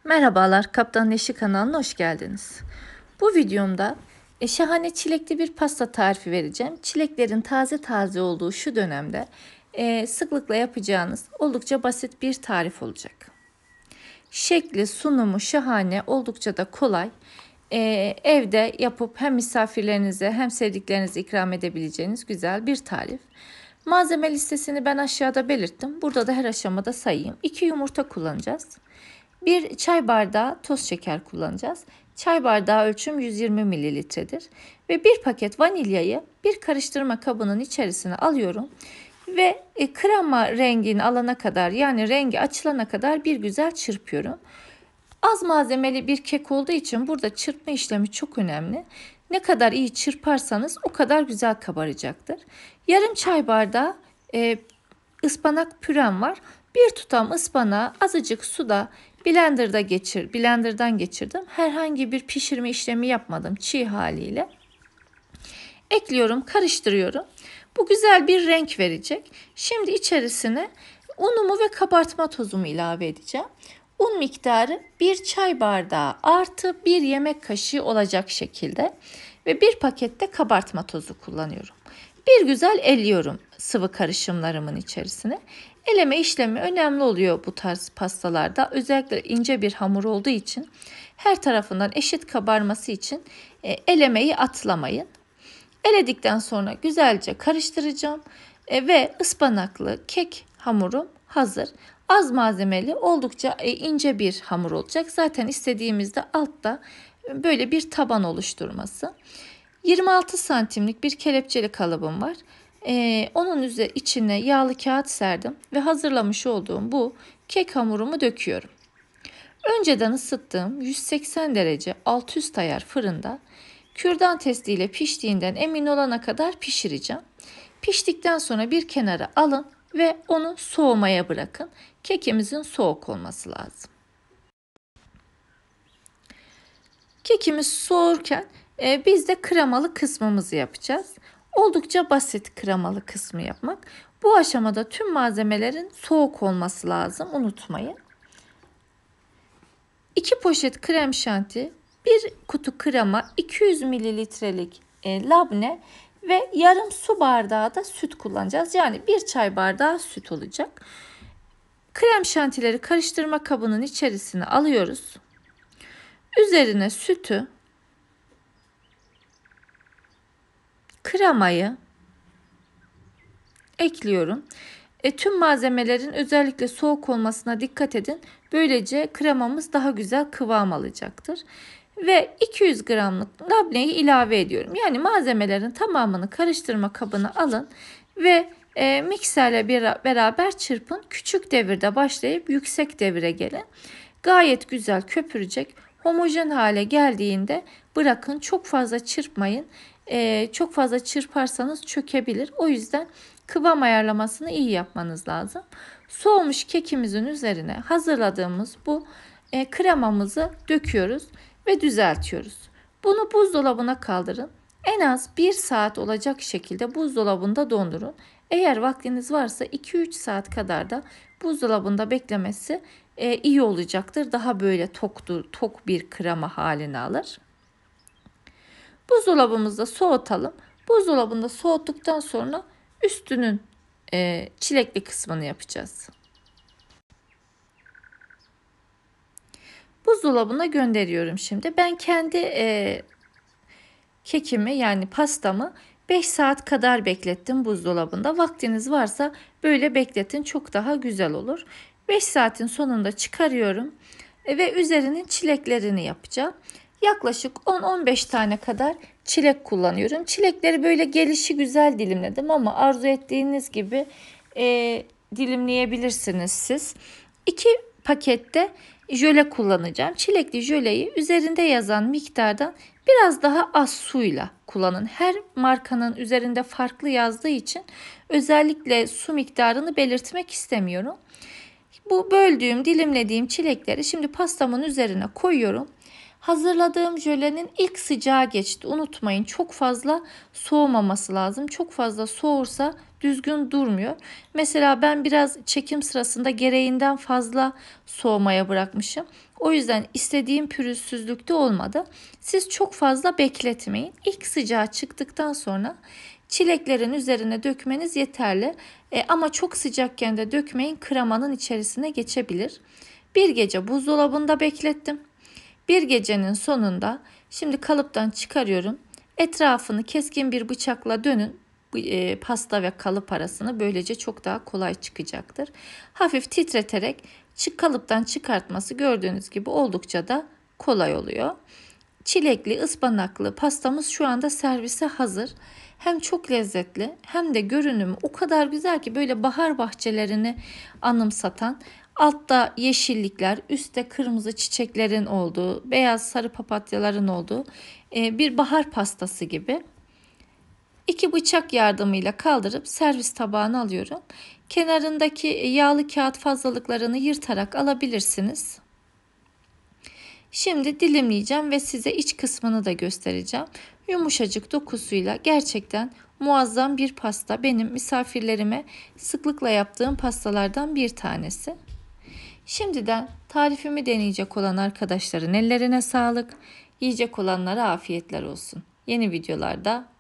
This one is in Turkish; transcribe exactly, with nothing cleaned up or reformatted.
Merhabalar, Kaptan Neşi kanalına hoş geldiniz. Bu videomda e, şahane çilekli bir pasta tarifi vereceğim. Çileklerin taze taze olduğu şu dönemde e, sıklıkla yapacağınız oldukça basit bir tarif olacak. Şekli, sunumu şahane, oldukça da kolay. E, evde yapıp hem misafirlerinize hem sevdiklerinize ikram edebileceğiniz güzel bir tarif. Malzeme listesini ben aşağıda belirttim. Burada da her aşamada sayayım. iki yumurta kullanacağız. bir çay bardağı toz şeker kullanacağız. Çay bardağı ölçüm yüz yirmi mililitredir. Ve bir paket vanilyayı bir karıştırma kabının içerisine alıyorum. Ve krema rengini alana kadar, yani rengi açılana kadar bir güzel çırpıyorum. Az malzemeli bir kek olduğu için burada çırpma işlemi çok önemli. Ne kadar iyi çırparsanız o kadar güzel kabaracaktır. Yarım çay bardağı e, ıspanak pürem var. Bir tutam ıspanağı azıcık suda blenderda geçir, blenderdan geçirdim. Herhangi bir pişirme işlemi yapmadım çiğ haliyle. Ekliyorum, karıştırıyorum. Bu güzel bir renk verecek. Şimdi içerisine unumu ve kabartma tozumu ilave edeceğim. Un miktarı bir çay bardağı artı bir yemek kaşığı olacak şekilde ve bir pakette kabartma tozu kullanıyorum. Bir güzel eliyorum sıvı karışımlarımın içerisine. Eleme işlemi önemli oluyor bu tarz pastalarda. Özellikle ince bir hamur olduğu için her tarafından eşit kabarması için elemeyi atlamayın. Eledikten sonra güzelce karıştıracağım ve ıspanaklı kek hamurum hazır. Az malzemeli, oldukça ince bir hamur olacak. Zaten istediğimizde altta böyle bir taban oluşturması. yirmi altı santimlik bir kelepçeli kalıbım var. Ee, onun üzerine içine yağlı kağıt serdim ve hazırlamış olduğum bu kek hamurumu döküyorum. Önceden ısıttığım yüz seksen derece alt üst ayar fırında kürdan testiyle piştiğinden emin olana kadar pişireceğim. Piştikten sonra bir kenara alın ve onu soğumaya bırakın. Kekimizin soğuk olması lazım. Kekimiz soğurken e, biz de kremalı kısmımızı yapacağız. Oldukça basit kremalı kısmı yapmak. Bu aşamada tüm malzemelerin soğuk olması lazım, unutmayın. iki poşet krem şanti, bir kutu krema, iki yüz mililitrelik e, labne ve yarım su bardağı da süt kullanacağız. Yani bir çay bardağı süt olacak. Krem şantileri karıştırma kabının içerisine alıyoruz. Üzerine sütü, kremayı ekliyorum. E, tüm malzemelerin özellikle soğuk olmasına dikkat edin. Böylece kremamız daha güzel kıvam alacaktır. Ve iki yüz gramlık labneyi ilave ediyorum. Yani malzemelerin tamamını karıştırma kabına alın ve e, mikserle beraber çırpın. Küçük devirde başlayıp yüksek devire gelin. Gayet güzel köpürecek. Homojen hale geldiğinde bırakın. Çok fazla çırpmayın. E, çok fazla çırparsanız çökebilir. O yüzden kıvam ayarlamasını iyi yapmanız lazım. Soğumuş kekimizin üzerine hazırladığımız bu e, kremamızı döküyoruz ve düzeltiyoruz. Bunu buzdolabına kaldırın. En az bir saat olacak şekilde buzdolabında dondurun. Eğer vaktiniz varsa iki üç saat kadar da buzdolabında beklemesi e, iyi olacaktır. Daha böyle toktur, tok bir krema halini alır. Buzdolabımızda soğutalım. Buzdolabında soğuttuktan sonra üstünün e, çilekli kısmını yapacağız. Buzdolabına gönderiyorum şimdi. Ben kendi e, kekimi, yani pastamı beş saat kadar beklettim buzdolabında. Vaktiniz varsa böyle bekletin, çok daha güzel olur. beş saatin sonunda çıkarıyorum e, ve üzerinin çileklerini yapacağım. Yaklaşık on on beş tane kadar çilek kullanıyorum. Çilekleri böyle gelişi güzel dilimledim ama arzu ettiğiniz gibi e, dilimleyebilirsiniz siz. iki pakette jöle kullanacağım. Çilekli jöleyi üzerinde yazan miktardan biraz daha az suyla kullanın. Her markanın üzerinde farklı yazdığı için özellikle su miktarını belirtmek istemiyorum. Bu böldüğüm, dilimlediğim çilekleri şimdi pastamın üzerine koyuyorum. Hazırladığım jölenin ilk sıcağı geçti. Unutmayın, çok fazla soğumaması lazım. Çok fazla soğursa düzgün durmuyor. Mesela ben biraz çekim sırasında gereğinden fazla soğumaya bırakmışım. O yüzden istediğim pürüzsüzlükte olmadı. Siz çok fazla bekletmeyin. İlk sıcağı çıktıktan sonra çileklerin üzerine dökmeniz yeterli. E, ama çok sıcakken de dökmeyin, kremanın içerisine geçebilir. Bir gece buzdolabında beklettim. Bir gecenin sonunda şimdi kalıptan çıkarıyorum. Etrafını keskin bir bıçakla dönün. E, pasta ve kalıp arasını, böylece çok daha kolay çıkacaktır. Hafif titreterek çık kalıptan çıkartması gördüğünüz gibi oldukça da kolay oluyor. Çilekli, ıspanaklı pastamız şu anda servise hazır. Hem çok lezzetli hem de görünümü o kadar güzel ki, böyle bahar bahçelerini anımsatan, altta yeşillikler, üstte kırmızı çiçeklerin olduğu, beyaz sarı papatyaların olduğu bir bahar pastası gibi. İki bıçak yardımıyla kaldırıp servis tabağına alıyorum. Kenarındaki yağlı kağıt fazlalıklarını yırtarak alabilirsiniz. Şimdi dilimleyeceğim ve size iç kısmını da göstereceğim. Yumuşacık dokusuyla gerçekten muazzam bir pasta. Benim misafirlerime sıklıkla yaptığım pastalardan bir tanesi. Şimdiden tarifimi deneyecek olan arkadaşların ellerine sağlık. Yiyecek olanlara afiyetler olsun. Yeni videolarda